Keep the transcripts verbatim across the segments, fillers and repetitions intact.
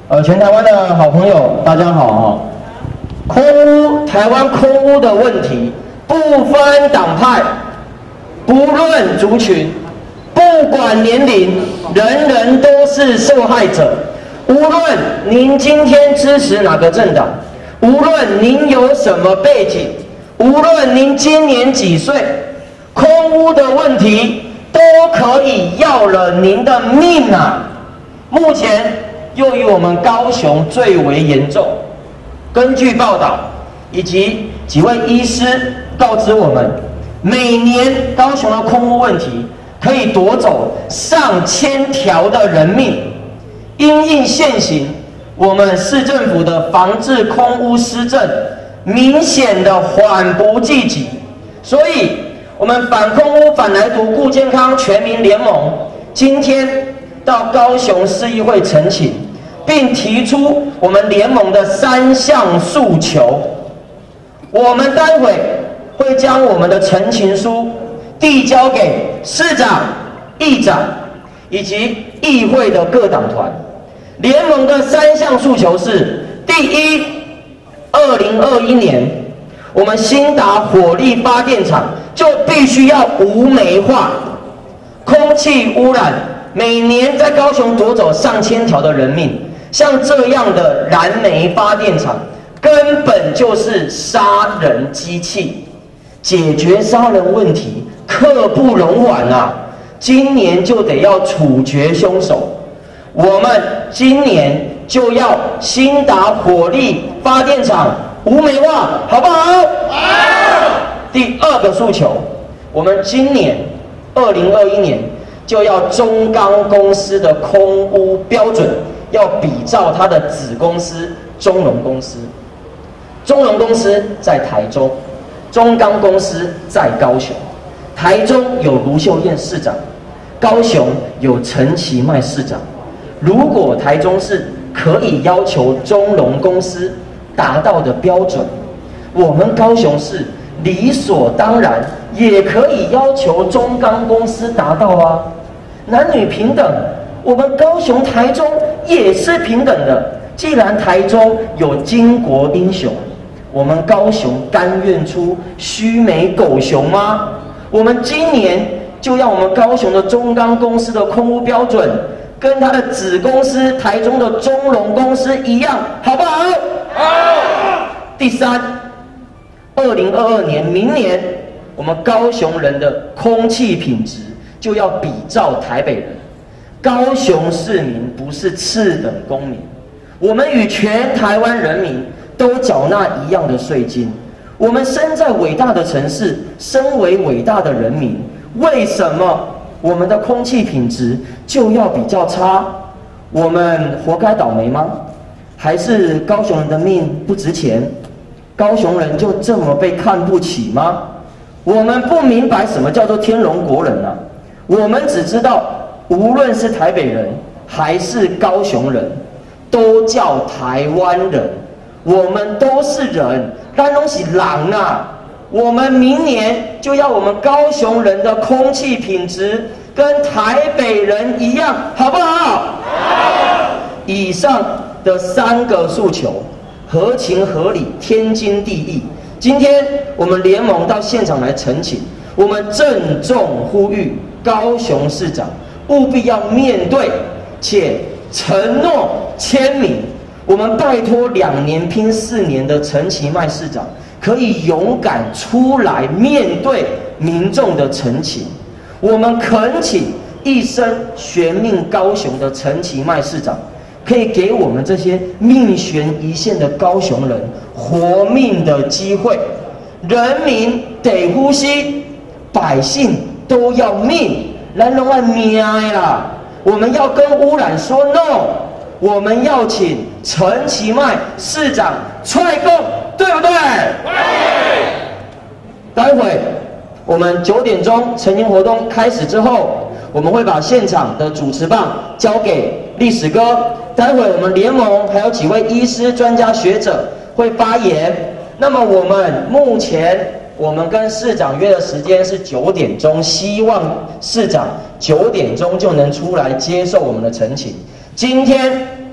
呃，全台湾的好朋友，大家好哈。空污，台湾空污的问题，不分党派，不论族群，不管年龄，人人都是受害者。无论您今天支持哪个政党，无论您有什么背景，无论您今年几岁，空污的问题都可以要了您的命啊！目前又以我们高雄最为严重。根据报道以及几位医师告知我们，每年高雄的空污问题可以夺走上千条的人命。因应现行我们市政府的防治空污施政明显的缓不济急，所以我们反空污、反来毒、顾健康全民联盟今天到高雄市议会陈情，并提出我们联盟的三项诉求。我们待会会将我们的陈情书递交给市长、议长以及议会的各党团。联盟的三项诉求是：第一，二零二一年我们兴达火力发电厂就必须要无煤化。空气污染每年在高雄夺走上千条的人命，像这样的燃煤发电厂根本就是杀人机器，解决杀人问题刻不容缓啊！今年就得要处决凶手。我们今年就要兴达火力发电厂无煤化，好不好？好。第二个诉求，我们今年二零二一年就要中钢公司的空污标准要比照它的子公司中龙公司。中龙公司在台中，中钢公司在高雄。台中有卢秀燕市长，高雄有陈其迈市长。如果台中市可以要求中龙公司达到的标准，我们高雄市理所当然也可以要求中钢公司达到啊。男女平等，我们高雄、台中也是平等的。既然台中有巾帼英雄，我们高雄甘愿出须眉狗熊吗？我们今年就要我们高雄的中钢公司的空污标准跟他的子公司台中的中龙公司一样，好不好？好。第三，二零二二年明年，我们高雄人的空气品质就要比照台北人。高雄市民不是次等公民，我们与全台湾人民都缴纳一样的税金。我们身在伟大的城市，身为伟大的人民，为什么我们的空气品质就要比较差？我们活该倒霉吗？还是高雄人的命不值钱？高雄人就这么被看不起吗？我们不明白什么叫做天龙国人啊！我们只知道，无论是台北人还是高雄人，都叫台湾人。我们都是人，但都是人啊！我们明年就要我们高雄人的空气品质跟台北人一样，好不好？好。以上的三个诉求合情合理，天经地义。今天我们联盟到现场来陈情，我们郑重呼吁高雄市长务必要面对且承诺签名。我们拜托两年拼四年的陈其迈市长，可以勇敢出来面对民众的陈情。我们恳请一生悬命高雄的陈其迈市长，可以给我们这些命悬一线的高雄人活命的机会。人民得呼吸，百姓都要命，咱拢爱命的啦！我们要跟污染说 no。我们要请陈其迈市长出来讲，对不对？对。待会我们九点钟陈情活动开始之后，我们会把现场的主持棒交给历史哥。待会我们联盟还有几位医师、专家学者会发言。那么我们目前我们跟市长约的时间是九点钟，希望市长九点钟就能出来接受我们的陈情。今天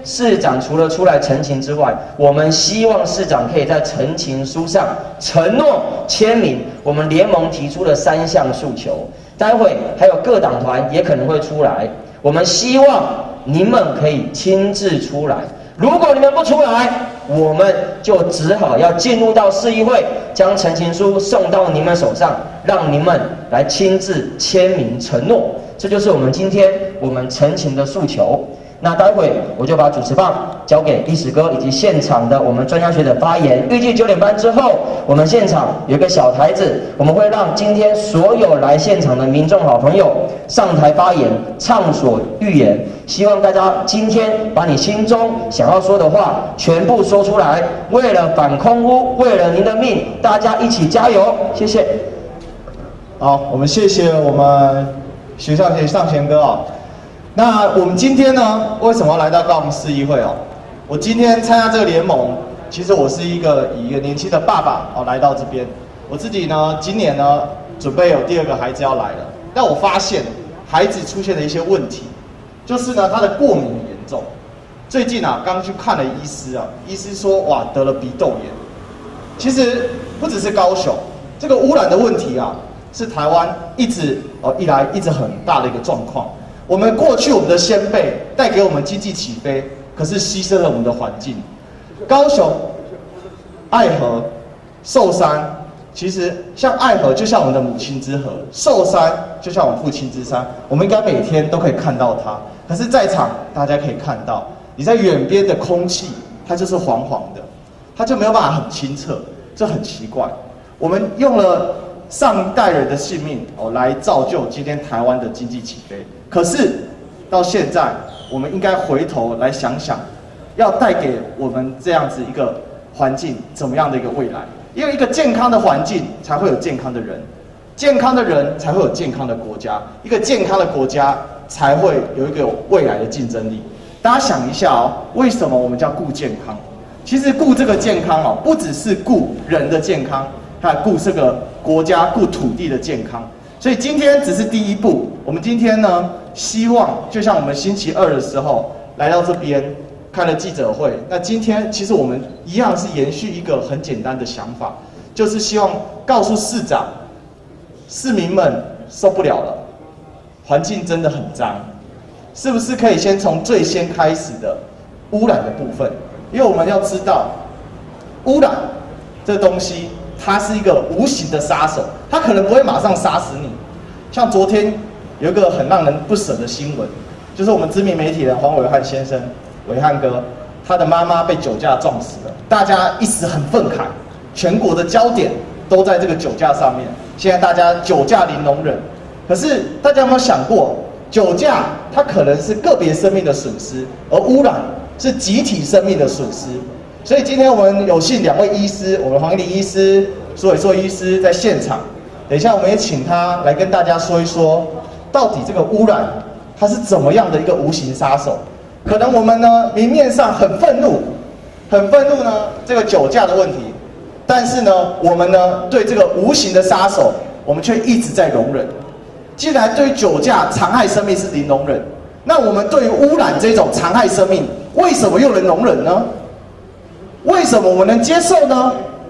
市长除了出来陈情之外，我们希望市长可以在陈情书上承诺签名我们联盟提出的三项诉求。待会还有各党团也可能会出来，我们希望你们可以亲自出来。如果你们不出来，我们就只好要进入到市议会，将陈情书送到你们手上，让你们来亲自签名承诺。这就是我们今天我们陈情的诉求。那待会我就把主持棒交给历史哥以及现场的我们专家学者发言。预计九点半之后，我们现场有一个小台子，我们会让今天所有来现场的民众好朋友上台发言，畅所欲言。希望大家今天把你心中想要说的话全部说出来。为了反空污，为了您的命，大家一起加油！谢谢。 好，我们谢谢我们徐尚贤尚贤哥啊。那我们今天呢，为什么要来到高雄市议会哦？我今天参加这个联盟，其实我是一个以一个年轻的爸爸哦来到这边。我自己呢，今年呢准备有第二个孩子要来了，但我发现孩子出现了一些问题，就是呢他的过敏很严重。最近啊，刚去看了医师啊，医师说哇得了鼻窦炎。其实不只是高雄，这个污染的问题啊，是台湾一直哦一来一直很大的一个状况。我们过去我们的先辈带给我们经济起飞，可是牺牲了我们的环境。高雄、爱河、寿山，其实像爱河就像我们的母亲之河，寿山就像我们父亲之山，我们应该每天都可以看到它。可是，在场大家可以看到，你在远边的空气，它就是黄黄的，它就没有办法很清澈，这很奇怪。我们用了上一代人的性命哦来造就今天台湾的经济起飞。可是到现在，我们应该回头来想想，要带给我们这样子一个环境怎么样的一个未来？因为一个健康的环境才会有健康的人，健康的人才会有健康的国家，一个健康的国家才会有一个未来的竞争力。大家想一下哦，为什么我们叫顾健康？其实顾这个健康哦，不只是顾人的健康，还顾这个国家、顾土地的健康。所以今天只是第一步，我们今天呢，希望就像我们星期二的时候来到这边开了记者会，那今天其实我们一样是延续一个很简单的想法，就是希望告诉市长，市民们受不了了，环境真的很脏，是不是可以先从最先开始的污染的部分？因为我们要知道，污染这东西它是一个无形的杀手，它可能不会马上杀死你。像昨天有一个很让人不舍的新闻，就是我们知名媒体人黄伟汉先生，伟汉哥，他的妈妈被酒驾撞死了，大家一时很愤慨，全国的焦点都在这个酒驾上面。现在大家酒驾零容忍，可是大家有没有想过，酒驾它可能是个别生命的损失，而污染是集体生命的损失。所以今天我们有幸两位医师，我们黄一林医师、苏伟硕医师在现场。等一下我们也请他来跟大家说一说，到底这个污染它是怎么样的一个无形杀手。可能我们呢明面上很愤怒，很愤怒呢这个酒驾的问题，但是呢我们呢对这个无形的杀手，我们却一直在容忍。既然对于酒驾残害生命是零容忍，那我们对于污染这种残害生命，为什么又能容忍呢？为什么我们能接受呢？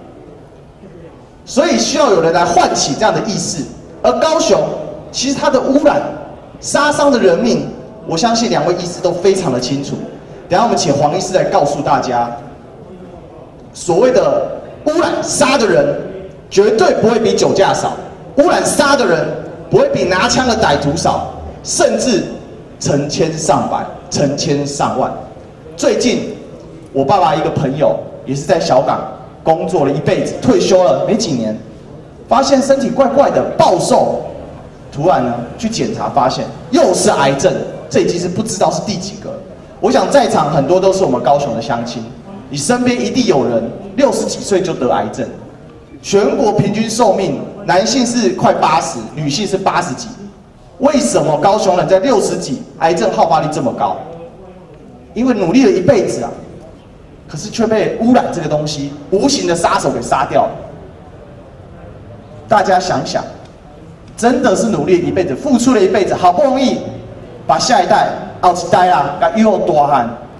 所以需要有人来唤起这样的意识。而高雄其实它的污染杀伤的人命，我相信两位医师都非常的清楚。等一下我们请黄医师来告诉大家，所谓的污染杀的人绝对不会比酒驾少，污染杀的人不会比拿枪的歹徒少，甚至成千上百、成千上万。最近我爸爸一个朋友也是在小港工作了一辈子，退休了没几年，发现身体怪怪的，暴瘦，突然呢去检查，发现又是癌症，这已经是不知道是第几个了。我想在场很多都是我们高雄的乡亲，你身边一定有人六十几岁就得癌症，全国平均寿命男性是快八十，女性是八十几，为什么高雄人在六十几癌症好发率这么高？因为努力了一辈子啊，可是却被污染这个东西无形的杀手给杀掉了。大家想想，真的是努力一辈子，付出了一辈子，好不容易把下一代熬一代啦，把以后大汉，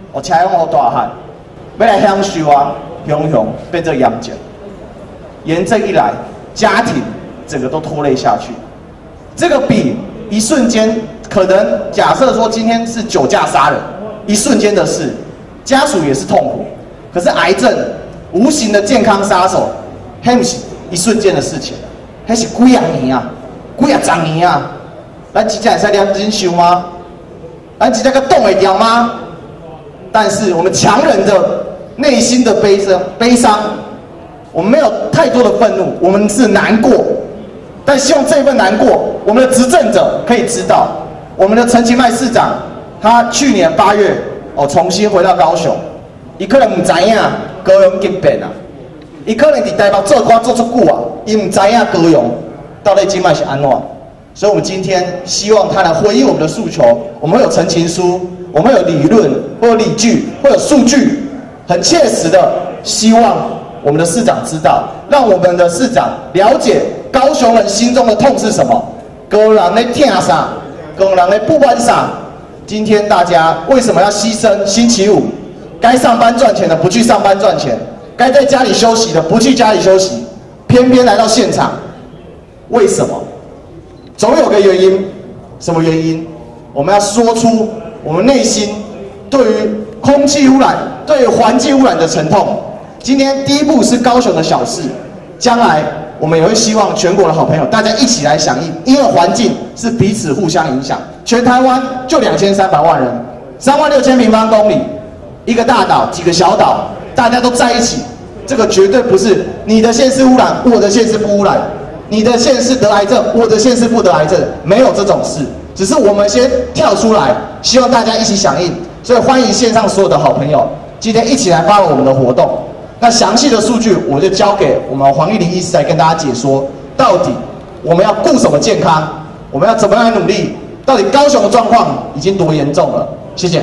我车用我大汉，要来享受啊，熊熊变做养者，炎症一来，家庭整个都拖累下去。这个比一瞬间，可能假设说今天是酒驾杀人，一瞬间的事，家属也是痛苦。可是癌症无形的健康杀手，那不是一瞬间的事情，那是几啊年啊，几啊十年啊。咱真正会使念忍受吗？咱真正个冻会掉吗？但是我们强忍着内心的悲伤，悲伤，我们没有太多的愤怒，我们是难过。但希望这份难过，我们的执政者可以知道，我们的陈其迈市长，他去年八月哦重新回到高雄，伊可能唔知影高雄急变啊，伊可能伫台北做官做出久啊，伊唔知影高雄到底今麦是安怎。所以，我们今天希望他来回应我们的诉求。我们会有陈情书，我们会有理论，会有理据，会有数据，很切实的希望我们的市长知道，让我们的市长了解高雄人心中的痛是什么。高雄人在痛啥？高雄人在不安啥？今天大家为什么要牺牲星期五？该上班赚钱的不去上班赚钱，该在家里休息的不去家里休息，偏偏来到现场，为什么？总有个原因，什么原因？我们要说出我们内心对于空气污染、对于环境污染的沉痛。今天第一步是高雄的小事，将来我们也会希望全国的好朋友大家一起来响应，因为环境是彼此互相影响。全台湾就两千三百万人，三万六千平方公里，一个大岛，几个小岛，大家都在一起，这个绝对不是你的县市污染，我的县市不污染。你的县市得癌症，我的县市不得癌症，没有这种事，只是我们先跳出来，希望大家一起响应。所以欢迎线上所有的好朋友，今天一起来发我们的活动。那详细的数据我就交给我们黄玉玲医师来跟大家解说，到底我们要顾什么健康，我们要怎么样来努力，到底高雄的状况已经多严重了。谢谢。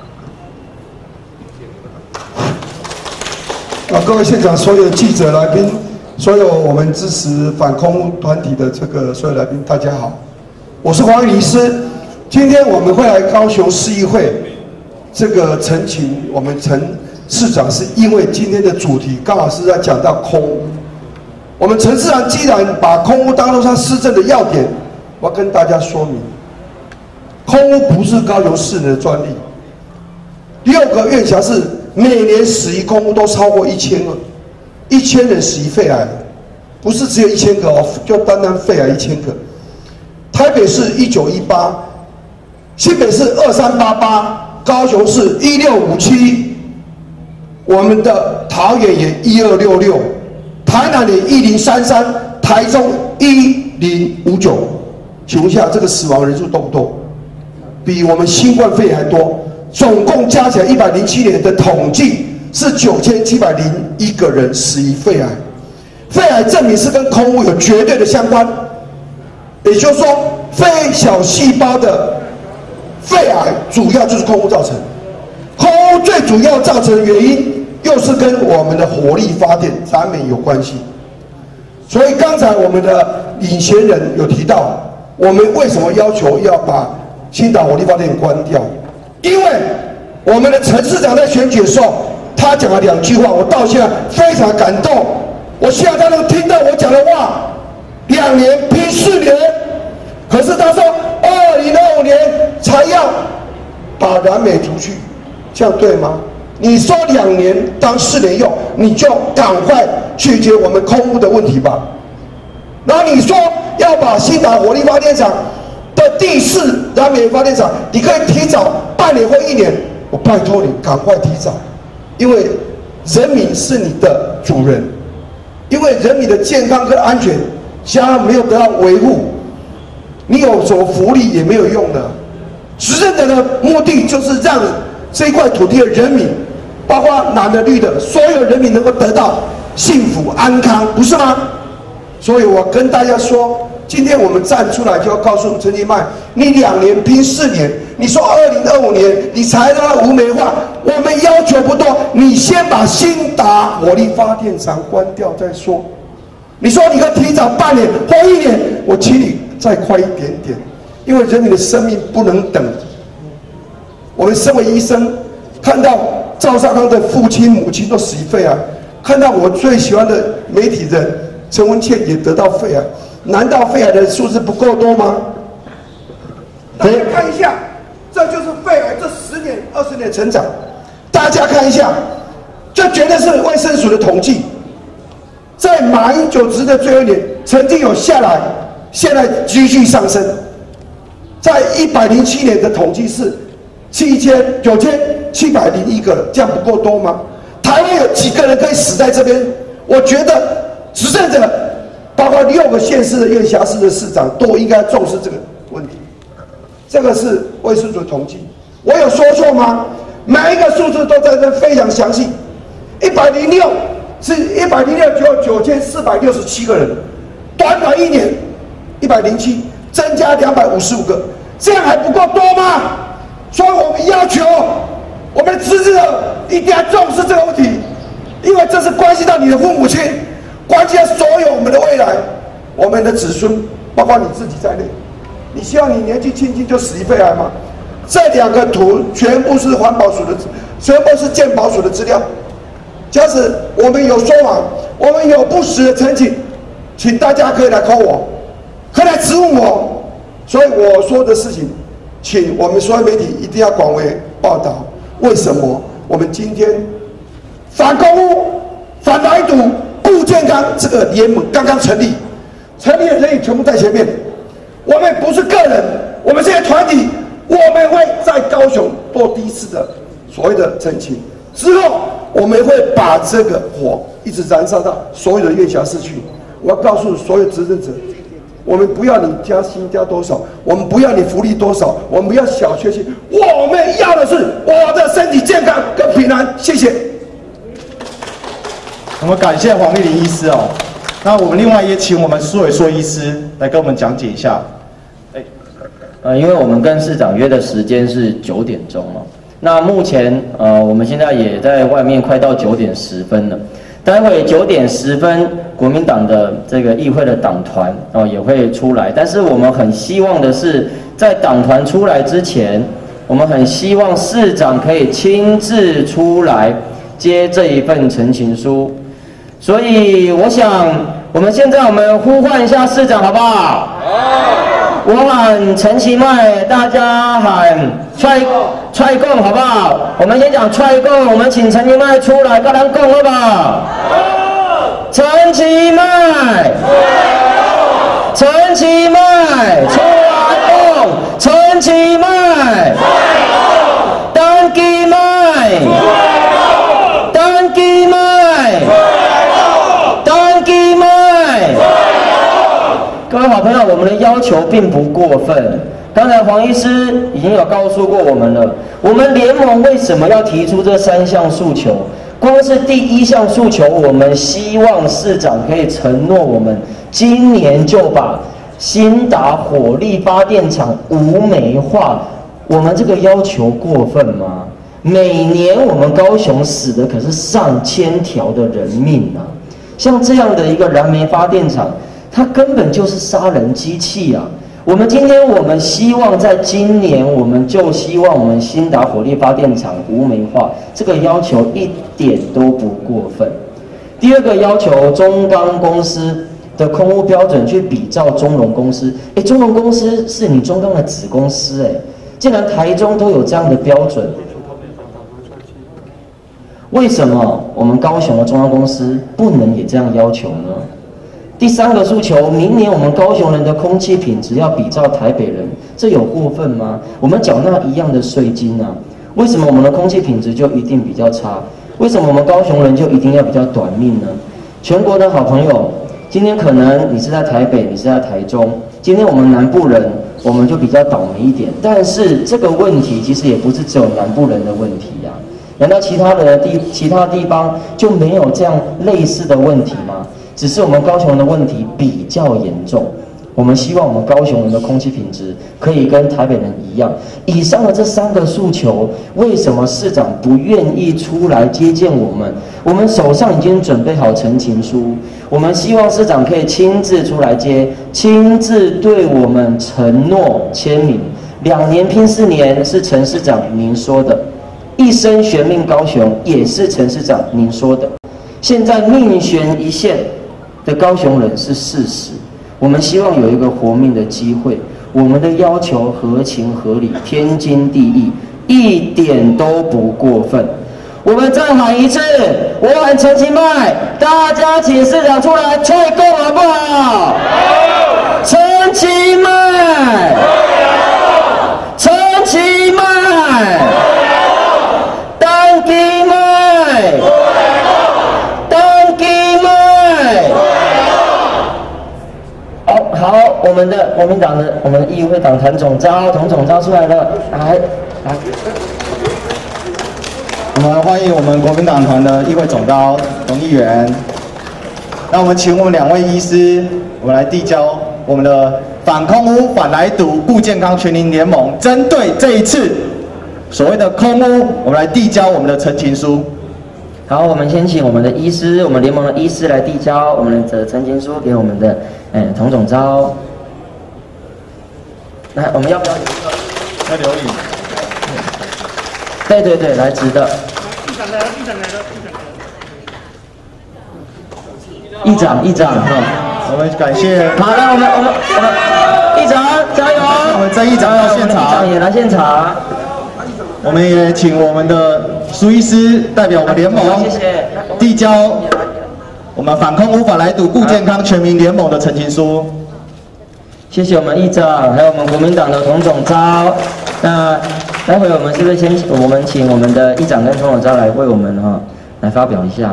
啊，各位现场所有记者来宾。所有我们支持反空污团体的这个所有来宾，大家好，我是黄玉医师。今天我们会来高雄市议会这个陈情，我们陈市长是因为今天的主题刚好是在讲到空污。我们陈市长既然把空污当作他施政的要点，我要跟大家说明，空污不是高雄市人的专利。六个院辖市每年死于空污都超过一千个。一千人死于肺癌，不是只有一千个哦，就单单肺癌一千个。台北市一九一八，新北市二三八八，高雄市一六五七，我们的桃园也一二六六，台南也一零三三，台中一零五九。请问一下，这个死亡人数多不多？比我们新冠肺炎还多，总共加起来一百零七年的统计。是九千七百零一个人死于肺癌，肺癌证明是跟空污有绝对的相关，也就是说，非小细胞的肺癌主要就是空污造成，空污最主要造成的原因又是跟我们的火力发电、燃煤有关系。所以刚才我们的领衔人有提到，我们为什么要求要把新岛火力发电关掉？因为我们的陈市长在选举的时候。他讲了两句话，我到现在非常感动。我希望他能听到我讲的话。两年拼四年，可是他说二零二五年才要把燃煤除去，这样对吗？你说两年当四年用，你就赶快解决我们空污的问题吧。然后你说要把新岛火力发电厂的第四燃煤发电厂，你可以提早半年或一年，我拜托你赶快提早。因为人民是你的主人，因为人民的健康跟安全，假如没有得到维护，你有什么福利也没有用的。执政者的目的就是让这一块土地的人民，包括蓝的绿的，所有人民能够得到幸福安康，不是吗？所以我跟大家说，今天我们站出来就要告诉陈其迈，你两年拼四年，你说二零二五年你才让它无煤化，我们要求不多，你先把新达火力发电厂关掉再说。你说你可以提早半年或一年，我请你再快一点点，因为人民的生命不能等。我们身为医生， 看到赵少康的父亲母亲都死于肺癌，看到我最喜欢的媒体人陈文茜也得到肺癌，难道肺癌的数字不够多吗？大家看一下，这就是肺癌这十年、二十年成长。大家看一下，这绝对是卫生署的统计。在马英九执的最后一年，曾经有下来，现在急剧上升。在一百零七年的统计是七千九千七百零一个，这样不够多吗？台湾有几个人可以死在这边？我觉得执政者，包括六个县市的院辖市的市长，都应该重视这个问题。这个是卫生署统计，我有说错吗？每一个数字都在这非常详细。一百零六是一百零六九九千四百六十七个人，短短一年，一百零七增加两百五十五个，这样还不够多吗？所以我们要求我们的支持者一定要重视这个问题，因为这是关系到你的父母亲，关系到所有我们的未来，我们的子孙，包括你自己在内。你希望你年纪轻轻就死于肺癌吗？这两个图全部是环保署的，全部是健保署的资料。假使我们有说谎，我们有不实的陈情，请大家可以来 call 我，可以来质问我。所以我说的事情，请我们所有媒体一定要广为报道。为什么我们今天反空污、反台独、顾健康这个联盟刚刚成立，成立的人也全部在前面。我们不是个人，我们是一个团体，我们会在高雄做第一次的所谓的澄清，之后我们会把这个火一直燃烧到所有的院辖市去。我要告诉所有执政者，我们不要你加薪加多少，我们不要你福利多少，我们不要小确幸，我们要的是我的身体健康跟平安。谢谢。 我们感谢黄丽玲医师哦。那我们另外也请我们苏伟硕医师来跟我们讲解一下。 哎，呃，因为我们跟市长约的时间是九点钟哦。那目前呃，我们现在也在外面快到九点十分了。待会九点十分，国民党的这个议会的党团哦也会出来。但是我们很希望的是，在党团出来之前，我们很希望市长可以亲自出来接这一份陈情书。所以我想，我们现在我们呼唤一下市长好不好？好。我喊陈其迈，大家喊踹踹共好不好？我们先讲踹共，我们请陈其迈出来跟咱共好不好？好。陈其迈，陈其迈出来共，陈其迈，陈其迈，陈其迈。各位好朋友，我们的要求并不过分。刚才黄医师已经有告诉过我们了，我们联盟为什么要提出这三项诉求？光是第一项诉求，我们希望市长可以承诺我们今年就把新达火力发电厂无煤化。我们这个要求过分吗？每年我们高雄死的可是上千条的人命啊！像这样的一个燃煤发电厂，它根本就是杀人机器啊！我们今天我们希望在今年，我们就希望我们新达火力发电厂无煤化，这个要求一点都不过分。第二个要求，中钢公司的空污标准去比照中龙公司，哎，中龙公司是你中钢的子公司，哎，竟然台中都有这样的标准，为什么我们高雄的中钢公司不能也这样要求呢？第三个诉求，明年我们高雄人的空气品质要比照台北人，这有过分吗？我们缴纳一样的税金啊，为什么我们的空气品质就一定比较差？为什么我们高雄人就一定要比较短命呢？全国的好朋友，今天可能你是在台北，你是在台中，今天我们南部人我们就比较倒霉一点，但是这个问题其实也不是只有南部人的问题呀、啊，难道其他的地其他地方就没有这样类似的问题吗？只是我们高雄人的问题比较严重，我们希望我们高雄人的空气品质可以跟台北人一样。以上的这三个诉求，为什么市长不愿意出来接见我们？我们手上已经准备好陈情书，我们希望市长可以亲自出来接，亲自对我们承诺签名。两年拼四年是陈市长您说的， 一生悬命高雄，也是陈市长您说的。现在命悬一线的高雄人是事实，我们希望有一个活命的机会。我们的要求合情合理，天经地义，一点都不过分。我们再喊一次，我喊陈其迈，大家请市长出来吹够好不好？陈其迈，陈其迈，当其迈，当其迈。好，好，我们的国民党的我们的议会党团总召童总召出来了，来来。 我们欢迎我们国民党团的议会总召董议员。那我们请我们两位医师，我们来递交我们的反空污、反来毒、顾健康全民联盟针对这一次所谓的空污，我们来递交我们的陈情书。 好，我们先请我们的医师，我们联盟的医师来递交我们的陈情书给我们的嗯童总召。来，我们要不要要留影？ 对对对，来直的。 议长来了，议长来了，议长来了。 议长，议长，哈， 我们感谢。 好，来，我们我们我们议长加油！ 我们曾议长到现场， 议长也来现场。 我们也请我们的苏医师代表我们联盟， 谢谢， 递交我们反空污、反来毒、顾健康全民联盟的陈情书。 谢谢我们议长，还有我们国民党的童总召。那待会我们是不是先我们请我们的议长跟童总召来为我们哈、哦、来发表一下。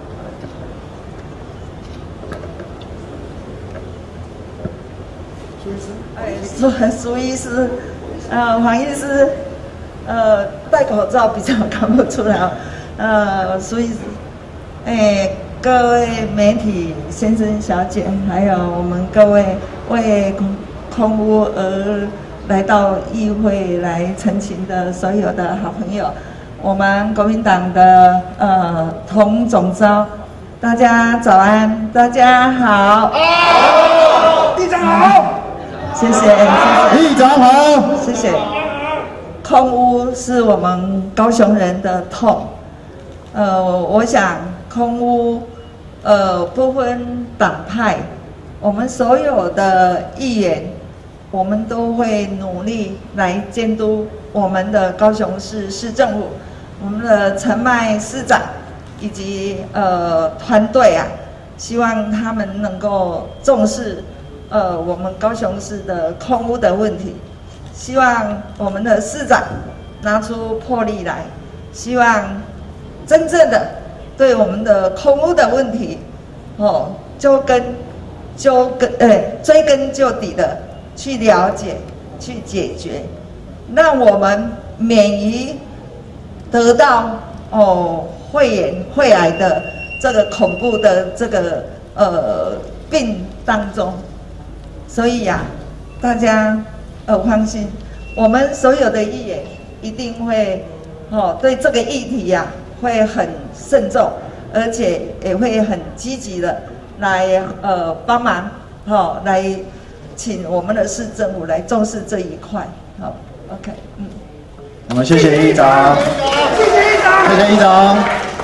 哎，苏苏医师，呃，黄医师，呃，戴口罩比较看不出来，呃，苏医师，哎，各位媒体先生小姐，还有我们各位为空空污而来到议会来陈情的所有的好朋友，我们国民党的呃童总召，大家早安，大家好， 议长好。 谢谢，谢谢。 议长好， 谢谢。空污是我们高雄人的痛，呃，我想空污，呃，不分党派，我们所有的议员，我们都会努力来监督我们的高雄市市政府，我们的陈迈市长以及呃团队啊，希望他们能够重视。呃，我们高雄市的空污的问题，希望我们的市长拿出魄力来，希望真正的对我们的空污的问题，哦，就根就根，呃，追根究底的去了解、去解决，让我们免于得到哦肺炎、肺癌的这个恐怖的这个呃病当中。所以呀、啊，大家呃放心，我们所有的议员一定会哦对这个议题呀、啊、会很慎重，而且也会很积极的来呃帮忙，哦来请我们的市政府来重视这一块。好 ，OK， 嗯。 我们谢谢议长，谢谢议长，谢谢议长。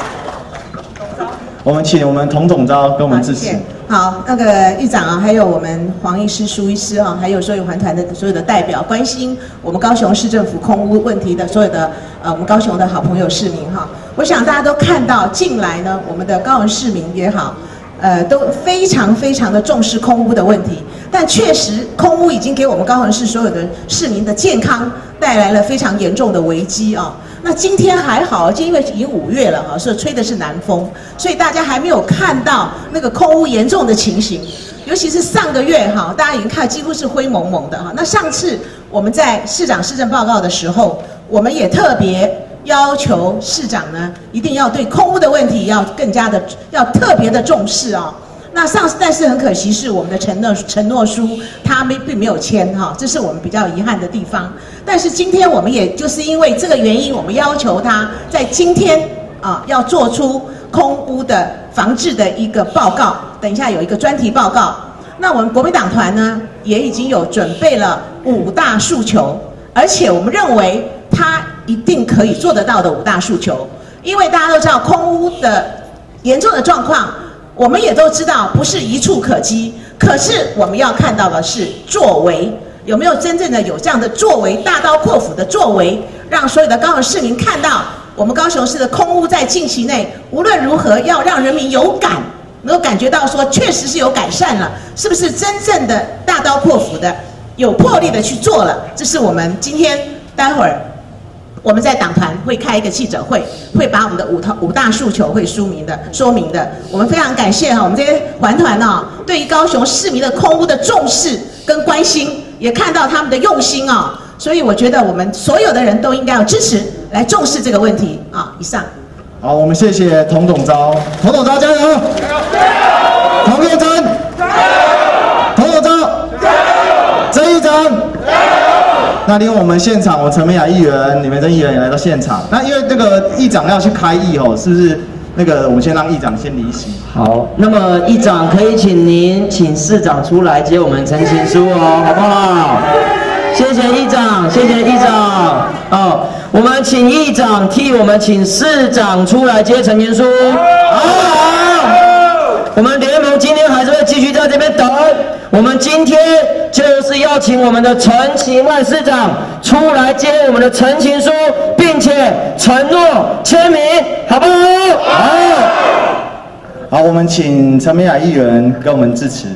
我们请我们童总召跟我们致辞。 好，那个议长啊，还有我们黄医师、苏医师啊，还有所有环团的所有的代表，关心我们高雄市政府空污问题的所有的呃，我们高雄的好朋友市民哈，我想大家都看到，近来呢，我们的高雄市民也好，呃，都非常非常的重视空污的问题。但确实，空污已经给我们高雄市所有的市民的健康带来了非常严重的危机啊。那今天还好，今因为已经五月了哈，所以吹的是南风，所以大家还没有看到那个空污严重的情形。尤其是上个月哈，大家已经看几乎是灰蒙蒙的哈。那上次我们在市长施政报告的时候，我们也特别要求市长呢，一定要对空污的问题要更加的要特别的重视啊。那上次，但是很可惜是我们的承诺承诺书，他没并没有签哈，这是我们比较遗憾的地方。但是今天我们也就是因为这个原因，我们要求他在今天啊要做出空污的防治的一个报告，等一下有一个专题报告。那我们国民党团呢也已经有准备了五大诉求，而且我们认为他一定可以做得到的五大诉求。因为大家都知道空污的严重的状况，我们也都知道不是一触可及，可是我们要看到的是作为，有没有真正的有这样的作为，大刀阔斧的作为，让所有的高雄市民看到我们高雄市的空污在近期内无论如何要让人民有感，能够感觉到说确实是有改善了，是不是真正的大刀阔斧的有魄力的去做了？这是我们今天待会儿我们在党团会开一个记者会，会把我们的五套五大诉求会说明的说明的。我们非常感谢哈，我们这些环团呢，对于高雄市民的空污的重视跟关心，也看到他们的用心啊。所以我觉得我们所有的人都应该要支持来重视这个问题啊。以上。 好，我们谢谢童总召，童总召加油！加油！童院长，加油！童总召，加油！曾议长，加油！那另外我们现场，我陈美雅议员、李梅珍议员也来到现场。那因为这个议长要去开议哦，是不是？那个我们先让议长先离席。 好，那么议长可以请您请市长出来接我们陈情书哦，好不好？谢谢议长，谢谢议长。哦，我们请议长替我们请市长出来接陈情书。好，我们联盟今天还是会继续在这边等。我们今天就是要请我们的陈其迈市长出来接我们的陈情书，并且承诺签名，好不好？好。 好，我们请陈美雅议员给我们致辞。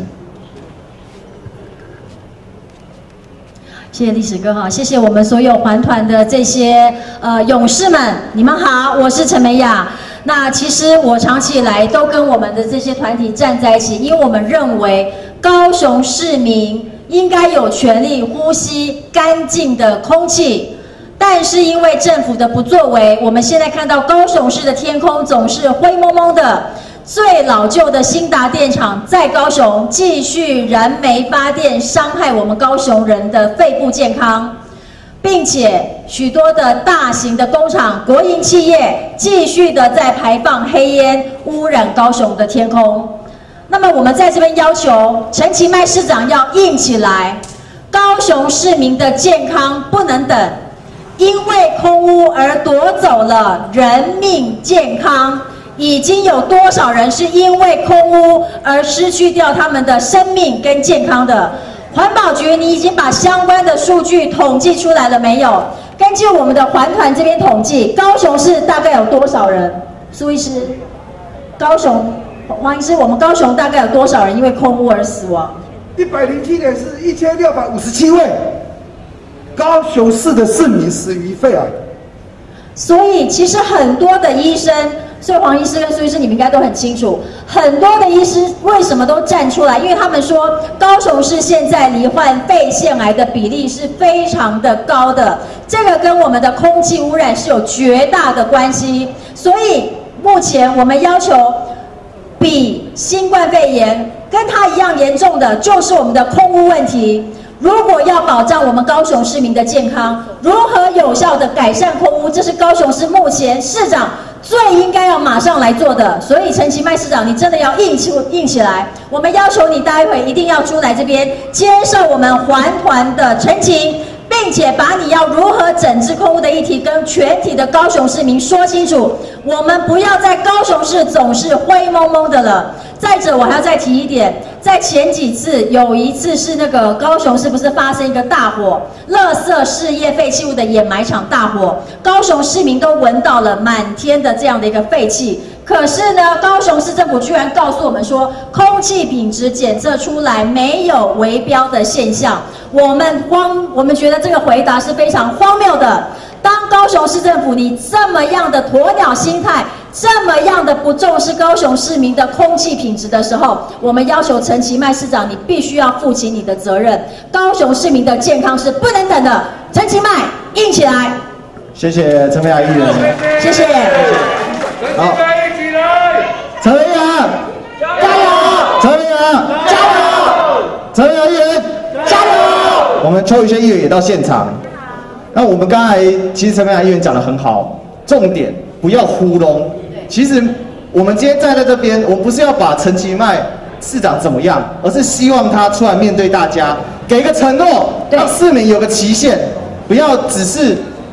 谢谢历史哥哈，谢谢我们所有环团的这些呃勇士们，你们好，我是陈美雅。那其实我长期以来都跟我们的这些团体站在一起，因为我们认为高雄市民应该有权利呼吸干净的空气，但是因为政府的不作为，我们现在看到高雄市的天空总是灰蒙蒙的。最老旧的兴达电厂在高雄继续燃煤发电，伤害我们高雄人的肺部健康，并且许多的大型的工厂、国营企业继续的在排放黑烟，污染高雄的天空。那么我们在这边要求陈其迈市长要硬起来，高雄市民的健康不能等，因为空污而夺走了人命健康。已经有多少人是因为空污而失去掉他们的生命跟健康的？环保局，你已经把相关的数据统计出来了没有？根据我们的环团这边统计，高雄市大概有多少人？苏医师，高雄，黄医师，我们高雄大概有多少人因为空污而死亡？ 一百零七年是一千六百五十七位高雄市的市民死于肺癌。 所以其实很多的医生。所以黄医师跟苏医师，你们应该都很清楚，很多的医师为什么都站出来？因为他们说，高雄市现在罹患肺腺癌的比例是非常的高的，这个跟我们的空气污染是有绝大的关系。所以目前我们要求，比新冠肺炎跟它一样严重的，就是我们的空污问题。如果要保障我们高雄市民的健康，如何有效的改善空污，这是高雄市目前市长最应该要马上来做的。所以陈其迈市长，你真的要硬起硬起来。我们要求你待会一定要出来这边接受我们环团的陈情，并且把你要如何整治空污的议题跟全体的高雄市民说清楚。我们不要在高雄市总是灰蒙蒙的了。再者，我还要再提一点，在前几次有一次是那个高雄市不是发生一个大火，垃圾事业废弃物的掩埋场大火，高雄市民都闻到了满天的这样的一个废气。可是呢，高雄市政府居然告诉我们说，空气品质检测出来没有围标的现象。我们荒，我们觉得这个回答是非常荒谬的。当高雄市政府你这么样的鸵鸟心态，这么样的不重视高雄市民的空气品质的时候，我们要求陈其迈市长，你必须要负起你的责任。高雄市民的健康是不能等的，陈其迈硬起来！ 谢谢陈美雅议员， 谢谢。 好，陈美雅， 加油！ 陈美雅， 加油！ 陈美雅议员， 加油！ 我们邱宇轩议员也到现场。那我们刚才其实陈美雅议员讲得很好，重点不要糊弄。其实我们今天站在这边，我们不是要把陈其迈市长怎么样，而是希望他出来面对大家，给一个承诺，让市民有个期限，不要只是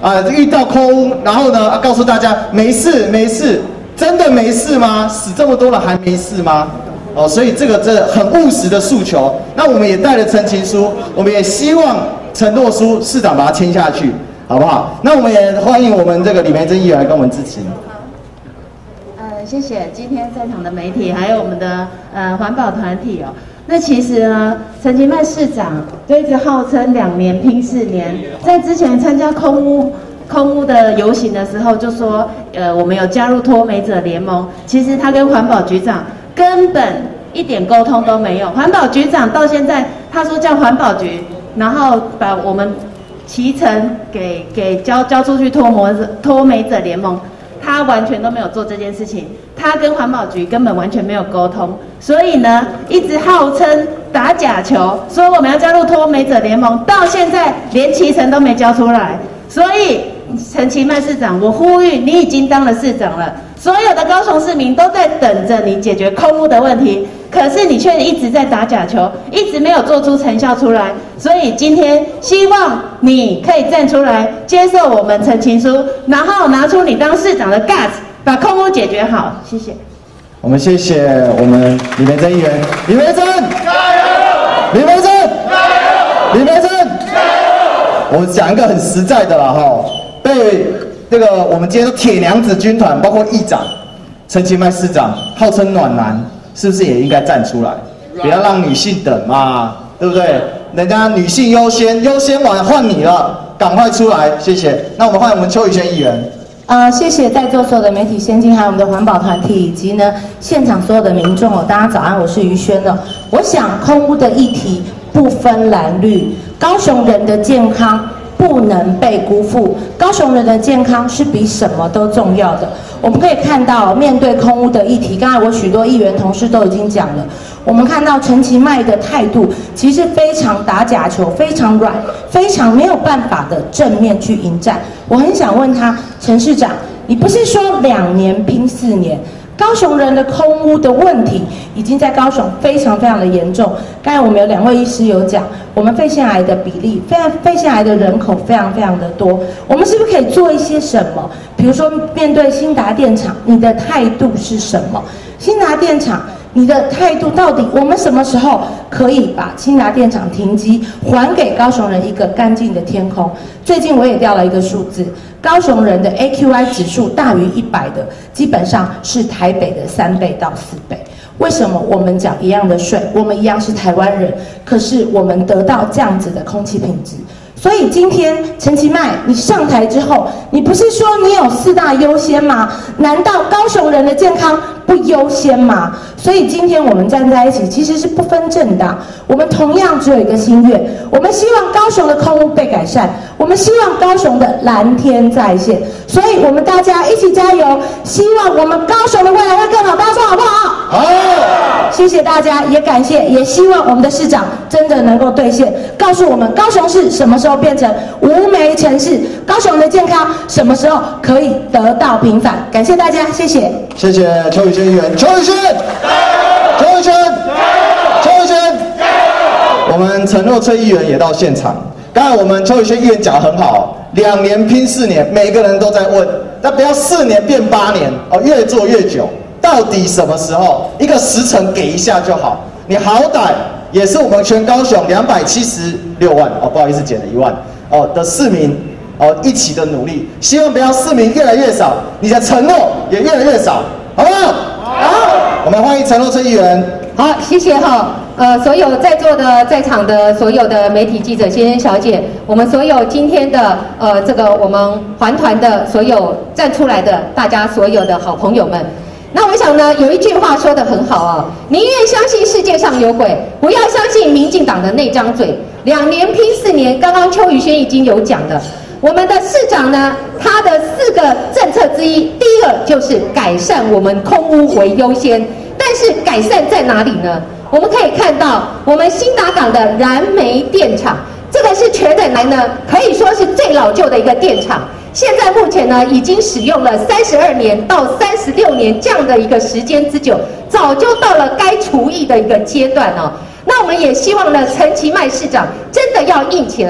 啊，遇到空污，然后呢，啊、告诉大家没事没事，真的没事吗？死这么多人还没事吗？哦，所以这个这很务实的诉求。那我们也带了陈情书，我们也希望承诺书市长把它签下去，好不好？那我们也欢迎我们这个李梅珍议员来跟我们致辞。 呃，谢谢今天在场的媒体，还有我们的呃环保团体哦。那其实呢，陈其迈市长就一直号称两年拼四年，在之前参加空污空污的游行的时候，就说呃我们有加入脱美者联盟。其实他跟环保局长根本一点沟通都没有。环保局长到现在他说叫环保局，然后把我们骑乘给给交交出去脱模脱美者联盟。他完全都没有做这件事情，他跟环保局根本完全没有沟通，所以呢，一直号称打假球，说我们要加入脱美者联盟，到现在连骑乘都没交出来。所以陈其迈市长，我呼吁你已经当了市长了，所有的高雄市民都在等着你解决空污的问题，可是你却一直在打假球，一直没有做出成效出来。所以今天希望你可以站出来接受我们陈情书，然后拿出你当市长的 guts， 把空污解决好。谢谢。 我们谢谢我们李梅珍议员，李梅珍加油！李梅珍加油！李梅珍加油！我讲一个很实在的啦哈，被这个我们今天的铁娘子军团，包括议长陈其迈市长，号称暖男，是不是也应该站出来？不要让女性等嘛，对不对？人家女性优先，优先完换你了，赶快出来，谢谢。那我们欢迎我们邱宇轩议员。 呃，谢谢在座所有的媒体先进，还有我们的环保团体，以及呢现场所有的民众哦，大家早安，我是于轩哦。我想空污的议题不分蓝绿，高雄人的健康不能被辜负，高雄人的健康是比什么都重要的。我们可以看到，面对空污的议题，刚才我许多议员同事都已经讲了，我们看到陈其迈的态度其实非常打假球，非常软，非常没有办法的正面去迎战。我很想问他，陈市长，你不是说两年拼四年？高雄人的空污的问题已经在高雄非常非常的严重。刚才我们有两位医师有讲，我们肺腺癌的比例，非常肺腺癌的人口非常非常的多。我们是不是可以做一些什么？比如说面对新达电厂，你的态度是什么？新达电厂，你的态度到底？我们什么时候可以把新达电厂停机，还给高雄人一个干净的天空？最近我也调了一个数字，高雄人的 A Q I 指数大于一百的，基本上是台北的三倍到四倍。为什么我们缴一样的税，我们一样是台湾人，可是我们得到这样子的空气品质？所以今天陈其迈，你上台之后，你不是说你有四大优先吗？难道高雄人的健康不优先吗？所以今天我们站在一起，其实是不分政党，我们同样只有一个心愿，我们希望高雄的空污被改善，我们希望高雄的蓝天再现。所以我们大家一起加油，希望我们高雄的未来会更好，大家说好不好？好。谢谢大家，也感谢，也希望我们的市长真的能够兑现，告诉我们高雄市什么时候变成无煤城市，高雄人的健康什么时候可以得到平反。感谢大家，谢谢。 谢谢邱宇轩议员，邱宇轩，邱宇轩，邱宇轩，我们陈若翠议员也到现场。刚才我们邱宇轩议员讲得很好，两年拼四年，每个人都在问，那不要四年变八年哦，越做越久。到底什么时候？一个时辰给一下就好。你好歹也是我们全高雄两百七十六万哦，不好意思减了一万哦的市民哦一起的努力，希望不要市民越来越少，你的承诺也越来越少，好不好？好，我们欢迎陈若翠议员。 好，谢谢哈。呃，所有在座的、在场的所有的媒体记者先生、小姐，我们所有今天的呃这个我们环团的所有站出来的大家所有的好朋友们。那我想呢，有一句话说得很好啊，宁愿相信世界上有鬼，不要相信民进党的那张嘴。两年拼四年，刚刚邱宇轩已经有讲了，我们的市长呢，他的四个政策之一，第一个就是改善我们空污为优先，但是改善在哪里呢？我们可以看到，我们新达港的燃煤电厂，这个是全台来呢，可以说是最老旧的一个电厂。现在目前呢，已经使用了三十二年到三十六年这样的一个时间之久，早就到了该除役的一个阶段哦。那我们也希望呢，陈其迈市长真的要硬起来，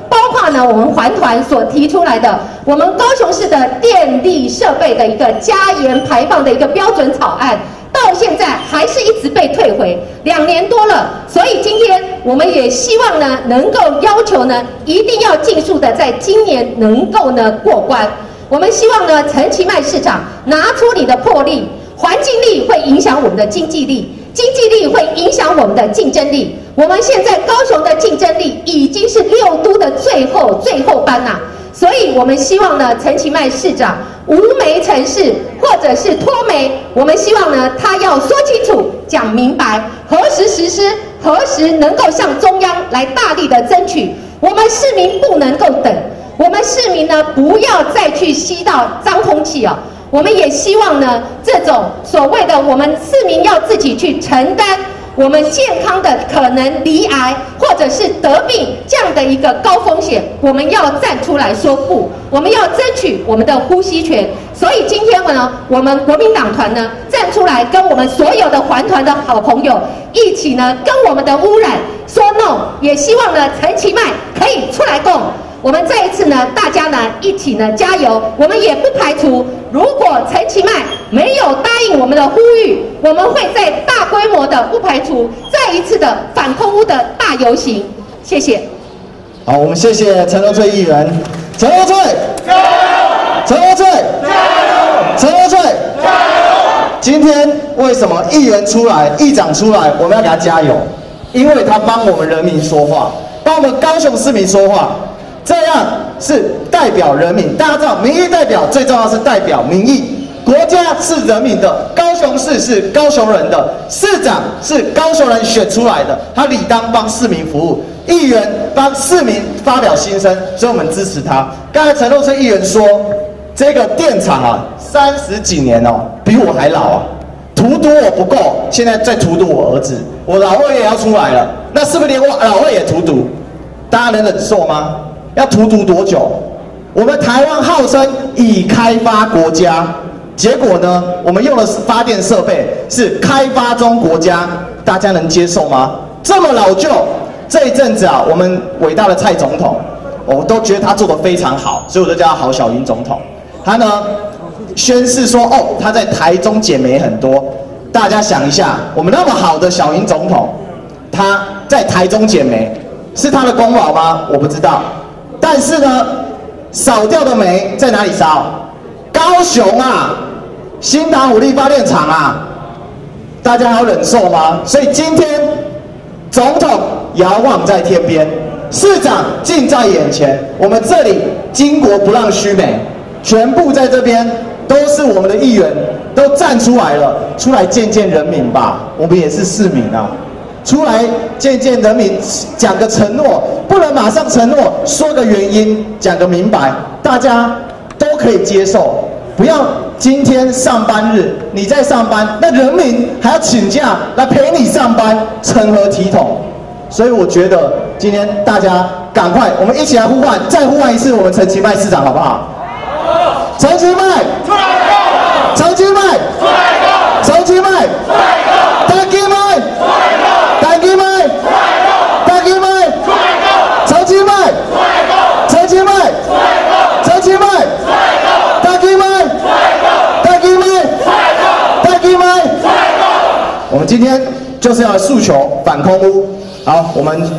包括呢我们环团所提出来的我们高雄市的电力设备的一个加盐排放的一个标准草案，到现在还是一直被退回，两年多了。所以今天我们也希望呢，能够要求呢，一定要尽速的在今年能够呢过关。我们希望呢，陈其迈市长拿出你的魄力，环境力会影响我们的经济力，经济力会影响我们的竞争力。我们现在高雄的竞争力已经是六都的最后最后班呐、啊，所以我们希望呢，陈其迈市长无煤城市或者是脱煤，我们希望呢，他要说清楚、讲明白，何时实施，何时能够向中央来大力的争取。我们市民不能够等，我们市民呢不要再去吸到脏空气哦。我们也希望呢，这种所谓的我们市民要自己去承担我们健康的可能罹癌或者是得病这样的一个高风险，我们要站出来说不，我们要争取我们的呼吸权。所以今天呢，我们国民党团呢站出来，跟我们所有的环团的好朋友一起呢，跟我们的污染说 no， 也希望呢陈其迈可以出来供。我们这一次呢，大家呢一起呢加油。我们也不排除，如果陈其迈没有答应我们的呼吁，我们会在大规模的不排除再一次的反空污的大游行。谢谢。 好，我们谢谢陈柔翠议员。陈柔翠，加油！陈柔翠，加油！陈柔翠，加油！今天为什么议员出来、议长出来，我们要给他加油？因为他帮我们人民说话，帮我们高雄市民说话。这样是代表人民，大家知道，民意代表最重要是代表民意。国家是人民的，高雄市是高雄人的，市长是高雄人选出来的，他理当帮市民服务。议员帮市民发表心声，所以我们支持他。刚才陈若春议员说，这个电厂啊，三十几年哦，比我还老啊。荼毒我不够，现在在荼毒我儿子，我老二也要出来了，那是不是连我老二也荼毒？大家能忍受吗？要荼毒多久？我们台湾号称已开发国家，结果呢，我们用的发电设备是开发中国家，大家能接受吗？这么老旧，这一阵子啊，我们伟大的蔡总统，我都觉得他做得非常好，所以我就叫他郝小云总统。他呢，宣示说，哦，他在台中减煤很多。大家想一下，我们那么好的小云总统，他在台中减煤，是他的功劳吗？我不知道。但是呢，少掉的煤在哪里烧？高雄啊，新达火力发电厂啊，大家还要忍受吗？所以今天总统遥望在天边，市长近在眼前，我们这里巾帼不让须眉，全部在这边都是我们的议员，都站出来了，出来见见人民吧，我们也是市民啊。出来见见人民，讲个承诺，不能马上承诺，说个原因，讲个明白，大家都可以接受。不要今天上班日你在上班，那人民还要请假来陪你上班，成何体统？所以我觉得今天大家赶快，我们一起来呼唤，再呼唤一次我们陈其迈市长，好不好？陈其迈，出来够！陈其迈，出来够！陈其迈，出来够！陈其迈，出来够！陈其迈，出来够！陈其迈，出来够！陈其迈，出来够！陈其迈，出来够！陈其迈，出来够！陈其迈，出来够！陈其迈，出来够！陈其迈，出来够！我们今天就是要诉求反空污。好，我们，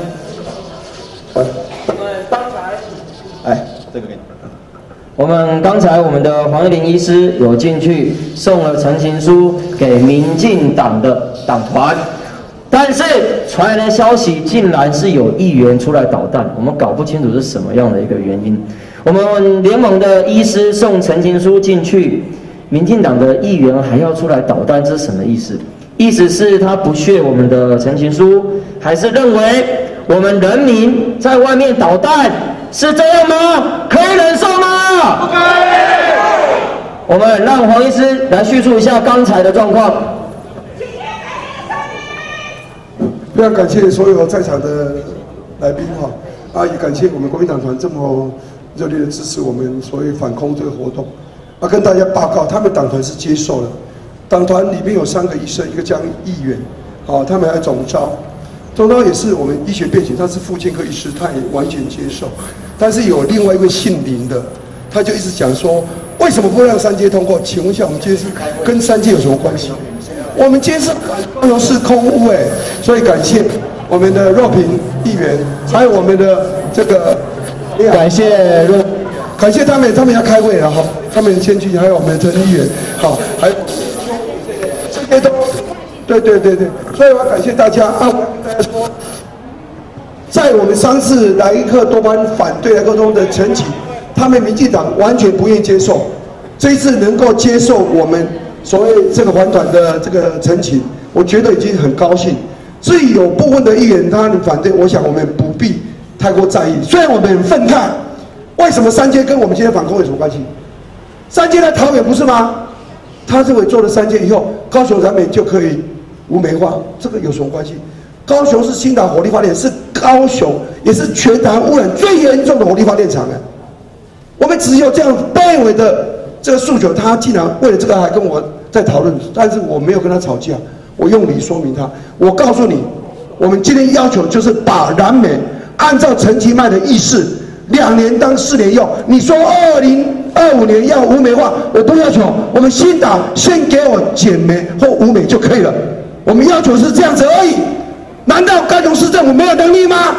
刚才， 哎，这个给你。 我们刚才我们的黄玉玲医师有进去送了陈情书给民进党的党团，但是传来的消息竟然是有议员出来捣蛋，我们搞不清楚是什么样的一个原因。我们联盟的医师送陈情书进去，民进党的议员还要出来捣蛋，这是什么意思？意思是他不屑我们的陈情书，还是认为我们人民在外面捣蛋？是这样吗？可以忍受吗？不可以。我们让黄医师来叙述一下刚才的状况。 非常感谢所有在场的来宾哈，啊，也感谢我们国民党团这么热烈的支持我们所谓反空这个活动。啊，跟大家报告，他们党团是接受的，党团里面有三个医生，一个江议员，好，他们还总召。周昭也是我们医学背景，他是复健科医师，他也完全接受。 但是有另外一位姓林的，他就一直讲说，为什么不让三阶通过？请问一下，我们今天是跟三阶有什么关系？我们今天是高雄市空污哎，所以感谢我们的若平议员，还有我们的这个， 感谢若， 感谢他们，他们要开会了哈，他们先去，还有我们的陈议员，好，还有这些都，对对对对，所以我要感谢大家啊，我跟大家说，在我们上次莱克多巴胺反对莱克多巴胺的陈情，他们民进党完全不愿意接受，这一次能够接受我们所谓这个环团的这个陈情，我觉得已经很高兴。至于有部分的议员他们反对，我想我们不必太过在意。虽然我们很愤慨，为什么三阶跟我们今天反攻有什么关系？三阶在桃园不是吗？他认为做了三阶以后，高雄燃煤就可以无煤化，这个有什么关系？高雄是新岛火力发电，是高雄也是全台污染最严重的火力发电厂啊！我们只有这样卑微的这个诉求，他竟然为了这个还跟我在讨论，但是我没有跟他吵架，我用理说明他。我告诉你，我们今天要求就是把燃煤按照陈其迈的意思，两年当四年用。你说二零二五年要无煤化，我不要求，我们新岛先给我减煤或无煤就可以了。我们要求是这样子而已。难道高雄市政府没有能力吗？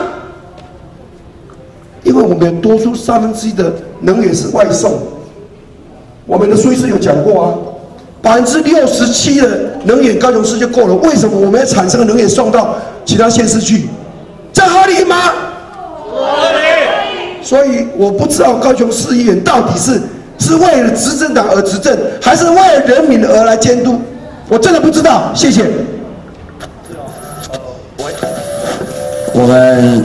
因为我们多出三分之一的能源是外送，我们的苏医师有讲过啊，百分之六十七的能源高雄市就够了，为什么我们要产生的能源送到其他县市去？这合理吗？合理。所以我不知道高雄市议员到底是是为了执政党而执政，还是为了人民而来监督，我真的不知道。谢谢。 我们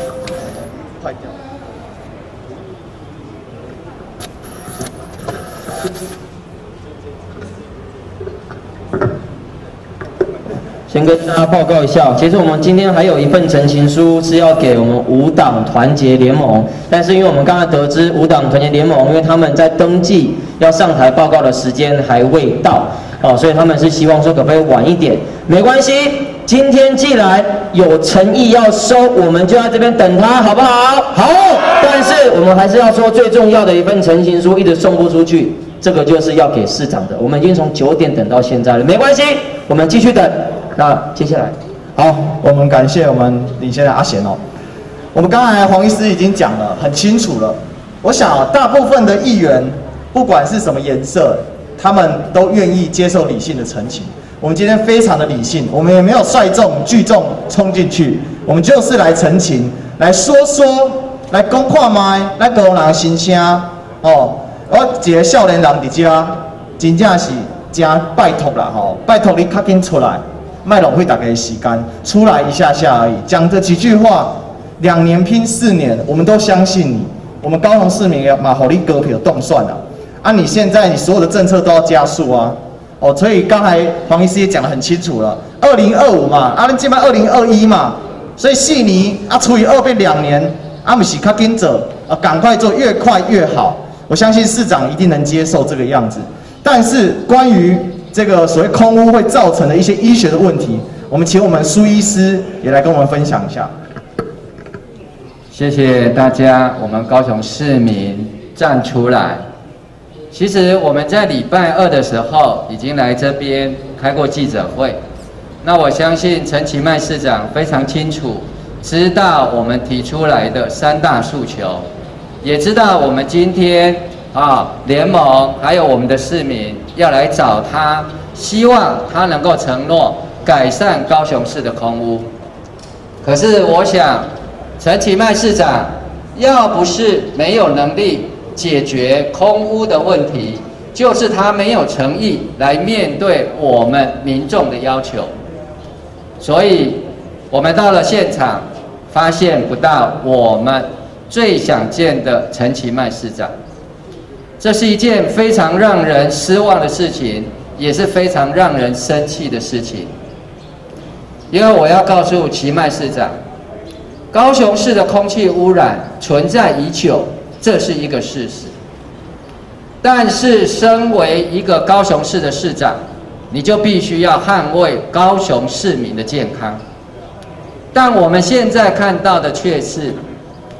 先跟大家报告一下，其实我们今天还有一份陈情书是要给我们五党团结联盟，但是因为我们刚才得知五党团结联盟，因为他们在登记要上台报告的时间还未到，哦，所以他们是希望说可不可以晚一点？没关系，今天既然有诚意要收，我们就在这边等他，好不好？好。但是我们还是要说，最重要的一份陈情书一直送不出去，这个就是要给市长的。我们已经从九点等到现在了，没关系，我们继续等。那接下来， 好，我们感谢我们领先的阿贤哦。我们刚才黄医师已经讲了很清楚了。我想、啊、大部分的议员，不管是什么颜色，他们都愿意接受理性的陈情。我们今天非常的理性，我们也没有率众聚众冲进去，我们就是来陈情，来说说，来讲看卖，来讲人的心声哦。我一个少年人伫遮，真正是真拜托啦吼，拜托你较紧出来。卖浪费大家的时间，出来一下下而已，讲这几句话，两年拼四年，我们都相信你。我们高雄市民也马好你割票动算了，啊，你现在你所有的政策都要加速啊，哦，所以刚才黄医师也讲得很清楚了，二零二五嘛，啊，你今摆二零二一嘛，所以四年啊除以二变两年，啊，不是较紧做，啊，赶快做，越快越好。我相信市长一定能接受这个样子，但是关于这个所谓空污会造成的一些医学的问题，我们请我们苏医师也来跟我们分享一下。 谢谢大家，我们高雄市民站出来。其实我们在礼拜二的时候已经来这边开过记者会，那我相信陈其迈市长非常清楚，知道我们提出来的三大诉求，也知道我们今天啊联盟还有我们的市民要来找他，希望他能够承诺改善高雄市的空污。可是我想，陈其迈市长要不是没有能力解决空污的问题，就是他没有诚意来面对我们民众的要求。所以，我们到了现场，发现不到我们最想见的陈其迈市长。这是一件非常让人失望的事情，也是非常让人生气的事情。因为我要告诉其迈市长，高雄市的空气污染存在已久，这是一个事实。但是，身为一个高雄市的市长，你就必须要捍卫高雄市民的健康。但我们现在看到的却是，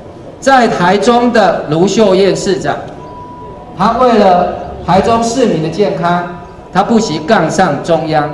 在台中的卢秀燕市长，他为了台中市民的健康，他不惜杠上中央。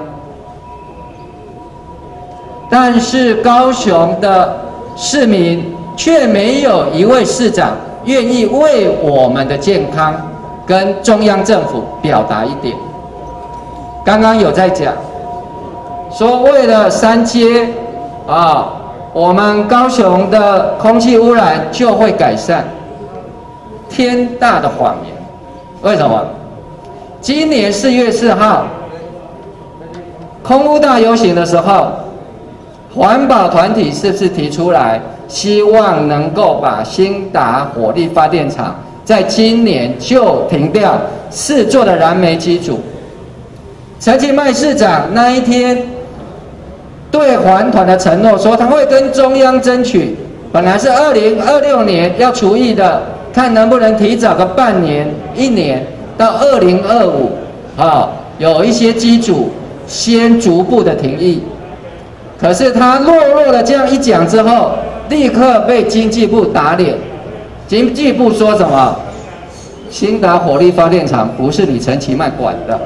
但是高雄的市民却没有一位市长愿意为我们的健康跟中央政府表达一点。刚刚有在讲，说为了三接啊，我们高雄的空气污染就会改善，天大的谎言！为什么？今年四月四号空污大游行的时候，环保团体是不是提出来，希望能够把兴达火力发电厂在今年就停掉四座的燃煤机组？陈其迈市长那一天对环团的承诺说，他会跟中央争取，本来是二零二六年要除役的，看能不能提早个半年、一年到二零二五，啊，有一些机组先逐步的停役。可是他弱弱的这样一讲之后，立刻被经济部打脸。经济部说什么？兴达火力发电厂不是你陈其迈管的。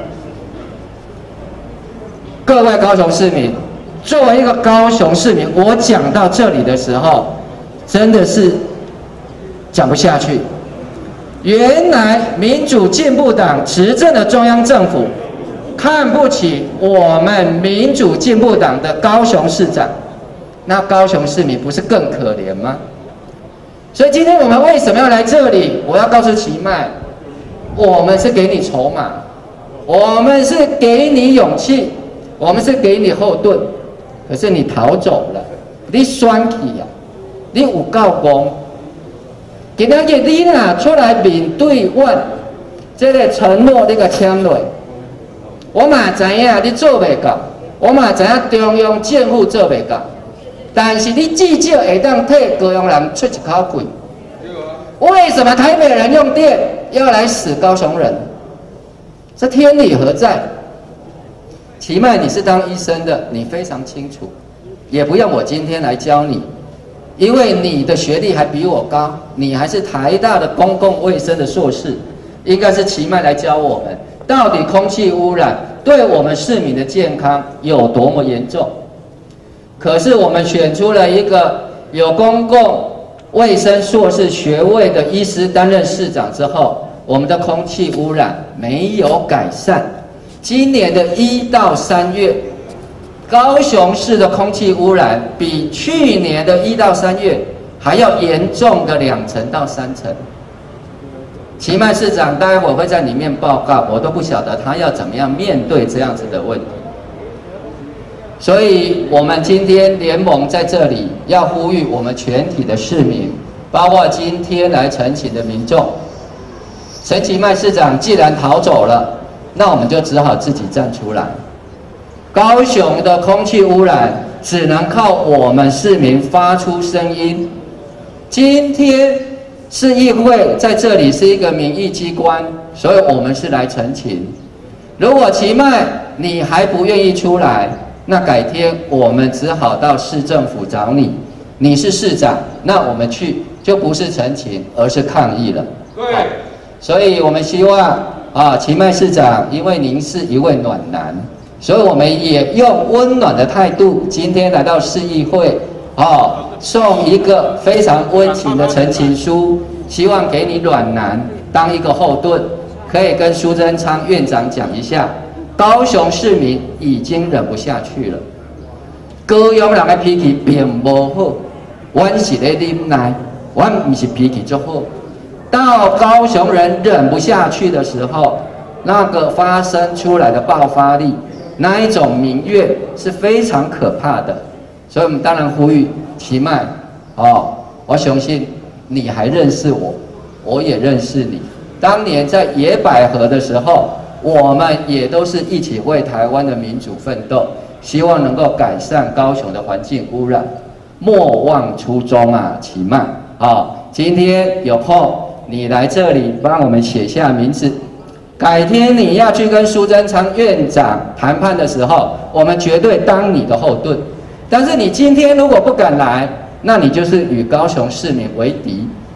各位高雄市民，作为一个高雄市民，我讲到这里的时候，真的是讲不下去。原来民主进步党执政的中央政府看不起我们民主进步党的高雄市长，那高雄市民不是更可怜吗？所以今天我们为什么要来这里？我要告诉其迈，我们是给你筹码，我们是给你勇气，我们是给你后盾，可是你逃走了，你选去啊，你有够公。今仔日你若出来面对我这个承诺，你个签落，我嘛知影你做袂到，我嘛知影中央政府做袂到，但是你至少会当替高雄人出一口气。为什么台北人用电要来死高雄人？这天理何在？其迈，你是当医生的，你非常清楚，也不用我今天来教你，因为你的学历还比我高，你还是台大的公共卫生的硕士，应该是其迈来教我们，到底空气污染对我们市民的健康有多么严重。可是我们选出了一个有公共卫生硕士学位的医师担任市长之后，我们的空气污染没有改善。今年的一到三月，高雄市的空气污染比去年的一到三月还要严重个两成到三成。其迈市长待会会在里面报告，我都不晓得他要怎么样面对这样子的问题。所以我们今天联盟在这里要呼吁我们全体的市民，包括今天来陈情的民众，陈其迈市长既然逃走了，那我们就只好自己站出来。高雄的空气污染只能靠我们市民发出声音。今天市议会在这里是一个民意机关，所以我们是来陈情。如果其迈你还不愿意出来，那改天我们只好到市政府找你。你是市长，那我们去就不是陈情，而是抗议了。对，所以我们希望啊，其迈市长，因为您是一位暖男，所以我们也用温暖的态度，今天来到市议会，哦，送一个非常温情的陈情书，希望给你暖男当一个后盾，可以跟苏贞昌院长讲一下，高雄市民已经忍不下去了。高雄人的脾气并不好，我是咧忍耐，我不是脾气就好。到高雄人忍不下去的时候，那个发生出来的爆发力，那一种民怨是非常可怕的。所以我们当然呼吁其迈，哦，我相信你还认识我，我也认识你。当年在野百合的时候，我们也都是一起为台湾的民主奋斗，希望能够改善高雄的环境污染。莫忘初衷啊，其迈啊、哦！今天有空你来这里帮我们写下名字，改天你要去跟苏贞昌院长谈判的时候，我们绝对当你的后盾。但是你今天如果不敢来，那你就是与高雄市民为敌，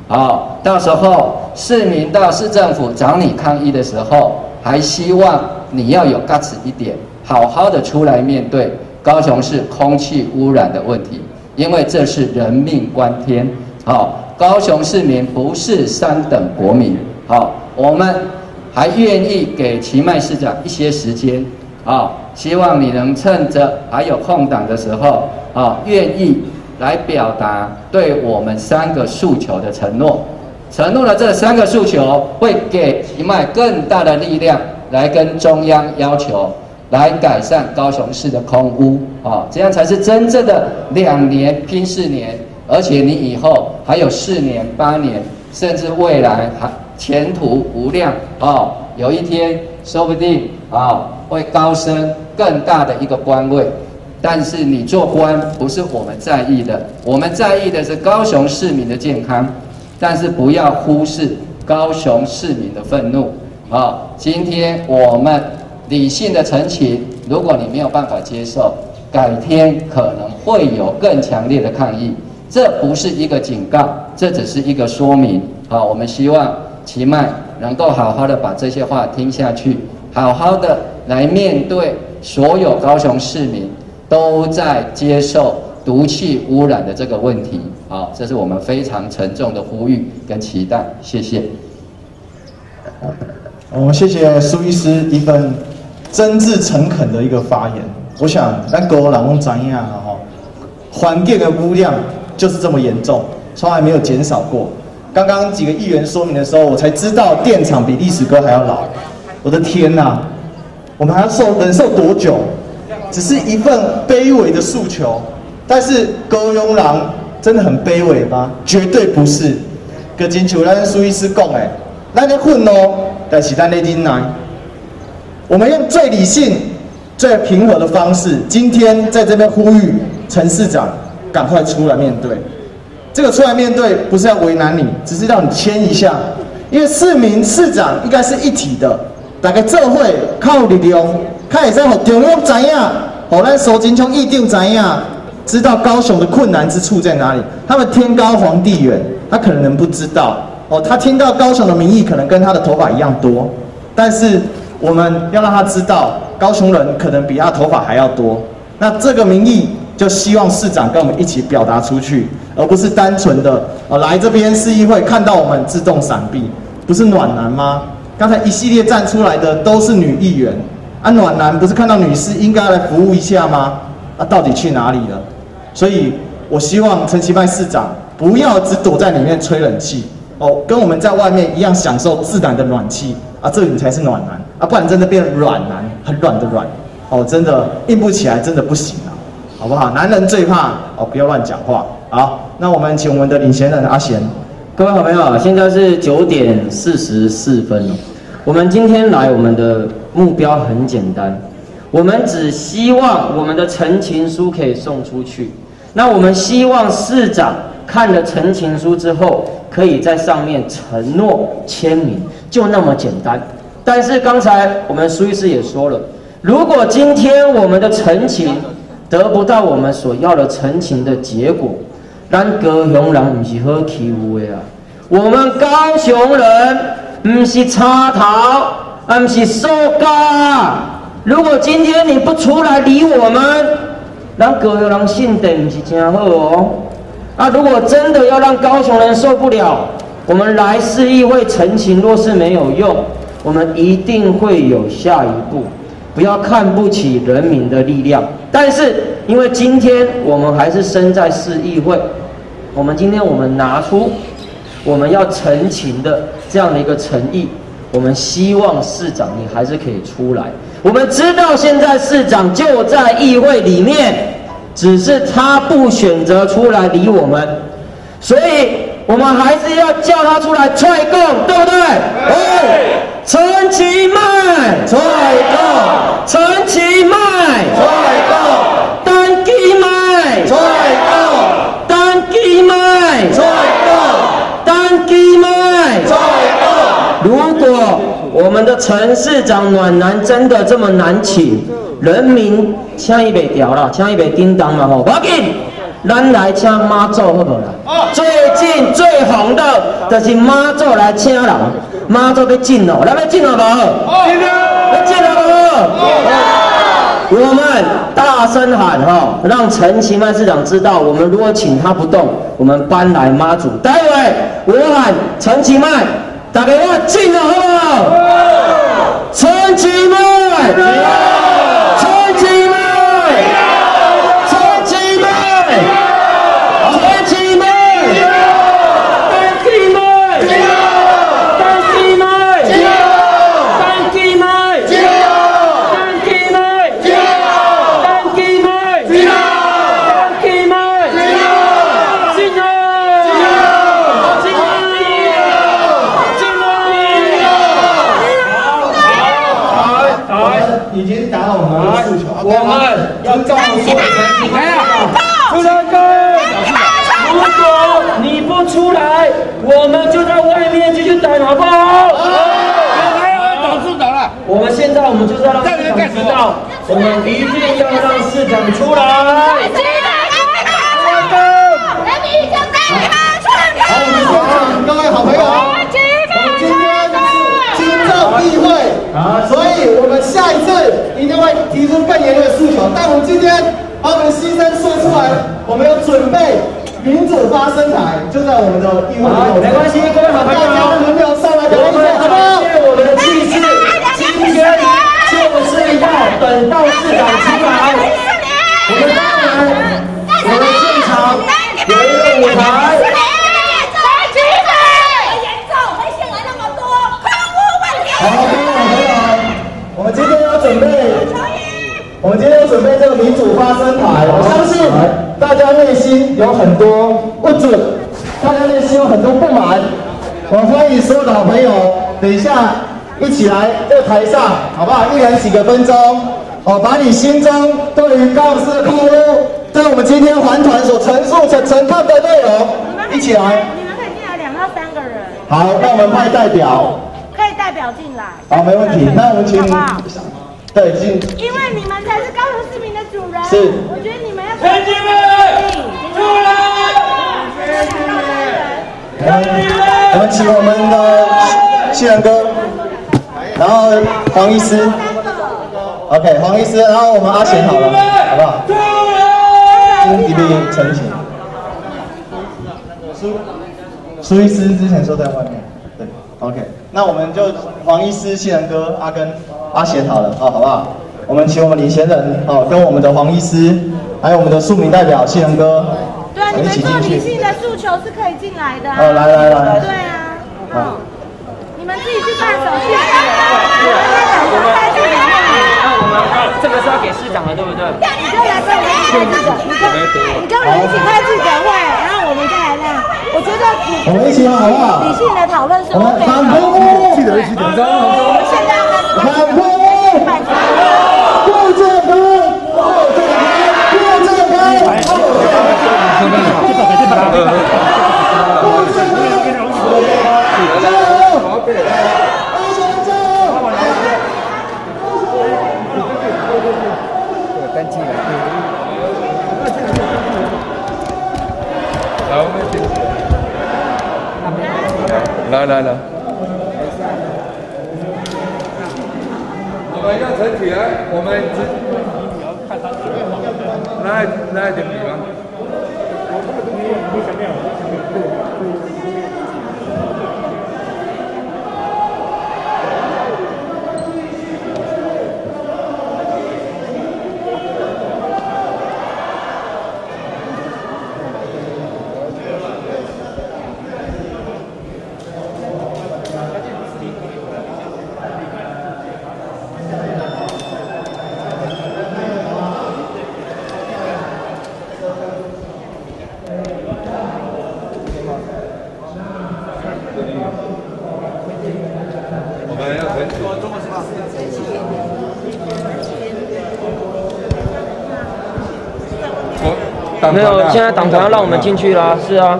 好，到时候市民到市政府找你抗议的时候，还希望你要有 guts 一点，好好的出来面对高雄市空气污染的问题，因为这是人命关天。好，高雄市民不是三等国民。好，我们还愿意给奇迈市长一些时间。好，希望你能趁着还有空档的时候，啊，愿意来表达对我们三个诉求的承诺。承诺了这三个诉求，会给奇迈更大的力量，来跟中央要求，来改善高雄市的空污啊，这样才是真正的两年拼四年，而且你以后还有四年、八年，甚至未来还前途无量啊！有一天说不定啊，会高升更大的一个官位。但是你做官不是我们在意的，我们在意的是高雄市民的健康。但是不要忽视高雄市民的愤怒啊！今天我们理性的陈情，如果你没有办法接受，改天可能会有更强烈的抗议。这不是一个警告，这只是一个说明。好，我们希望奇迈能够好好的把这些话听下去，好好的来面对所有高雄市民都在接受毒气污染的这个问题。好，这是我们非常沉重的呼吁跟期待。谢谢。 我们谢谢苏医师一份真挚诚恳的一个发言。我想，咱各位人都知影啊，吼，环境的污染就是这么严重，从来没有减少过。刚刚几个议员说明的时候，我才知道电厂比历史哥还要老。我的天哪、啊，我们还要受忍受多久？只是一份卑微的诉求，但是高雄人真的很卑微吗？绝对不是。跟真像咱苏医师讲的，咱咧愤怒，但是咱咧忍耐。我们用最理性、最平和的方式，今天在这边呼吁陈市长赶快出来面对。这个出来面对不是要为难你，只是让你签一下，因为市民、市长应该是一体的，大家做伙靠力量，较会使让中央知影，让咱苏贞昌议长知影。知道高雄的困难之处在哪里？他们天高皇帝远，他可能不知道哦。他听到高雄的民意可能跟他的头发一样多，但是我们要让他知道，高雄人可能比他头发还要多。那这个民意就希望市长跟我们一起表达出去，而不是单纯的哦来这边市议会看到我们自动闪避，不是暖男吗？刚才一系列站出来的都是女议员，啊暖男不是看到女士应该来服务一下吗？啊到底去哪里了？所以，我希望陈其迈市长不要只躲在里面吹冷气哦，跟我们在外面一样享受自然的暖气啊，这里才是暖男啊，不然真的变软男，很软的软哦，真的硬不起来，真的不行啊，好不好？男人最怕哦，不要乱讲话。好，那我们请我们的领衔人阿贤。 各位好朋友，现在是九点四十四分了。我们今天来，我们的目标很简单，我们只希望我们的陈情书可以送出去。那我们希望市长看了陈情书之后，可以在上面承诺签名，就那么简单。但是刚才我们苏医师也说了，如果今天我们的陈情得不到我们所要的陈情的结果，咱高雄人不是好欺负的啊！我们高雄人不是插头，啊不是塑胶。如果今天你不出来理我们，咱高雄人信德不是真好哦。啊，如果真的要让高雄人受不了，我们来市议会陈情，若是没有用，我们一定会有下一步。不要看不起人民的力量，但是因为今天我们还是身在市议会，我们今天我们拿出我们要陈情的这样的一个诚意，我们希望市长你还是可以出来。我们知道现在市长就在议会里面，只是他不选择出来理我们，所以我们还是要叫他出来踹供，对不对？对。陈其迈，踹供；陈其迈，踹供；单基迈，踹供；单基迈，踹供；单基迈，踹供。如果我们的陈市长暖男真的这么难请，人民枪一北调了，枪一北叮当嘛吼，不要紧， 咱来请妈祖好不好啦？最近最红的就是妈祖来请人，妈祖要进哦，咱要进了无？要进了无？我们大声喊哈，让陈其迈市长知道，我们如果请他不动，我们搬来妈祖。待会我喊陈其迈，大家要进了好不好？陈其迈。 已经达到我们的诉求， 我们要告诉陈其迈，出来哥，如果你不出来，我们就在外面继续等，好不好？ 还要找市长了。 我们现在我们就是要让市长知道，我们一定要让市长出来。 好，我们现场各位好朋友，我们今天是金正议会。所以，我们下一次一定会提出更严厉的诉求。但我们今天把我们的心声说出来，我们有准备民主发声台，就在我们的议会里面。 没关系，各位好朋友， 大家轮流上来表演，好不好？ 谢我们的气势，今天就是要等到市长出来。我们当然，我们现场有一个舞台。 好，各位好朋友，我们今天要准备，我们今天要准备这个民主发声台。我相信大家内心有很多不准，大家内心有很多不满。我欢迎所有的好朋友，等一下一起来这个台上，好不好？一人几个分钟，哦，把你心中对于高雄市的空污，对我们今天环团所陈述、陈陈看的内容，一起来。 你们可以进来两到三个人。 好，那我们派代表。 可以代表进来。 好，没问题。那我们请，对，进。 因为你们才是高雄市民的主人。 是。 我觉得你们要。 陈其迈，出来！ 我们请我们的谢仁哥，然后黄医师 ，OK， 黄医师，然后我们阿贤好了，好不好？经一律澄清。苏苏医师之前说在外面。OK， 那我们就黄医师、谢仁哥、阿根、阿贤好了，哦，好不好？我们请我们领衔人哦，跟我们的黄医师，还有我们的庶民代表谢仁哥， 对啊，你们做理性的诉求是可以进来的啊。 哦，来来来。 对啊，嗯，你们自己去办手续。那我们这个是要给市长的，对不对？ 你就来跟我们一起开记者，你跟你跟我们一起开记者会，然后我们再来那样。我觉得我们一起好不好？ 理性的讨论是 OK 的。 反攻， 记得一起点赞。 我们现在要开始反攻，不正开，不正开， 来来来，我们要整体来，我们来来点比方。 没有，现在党团要让我们进去啦，是啊。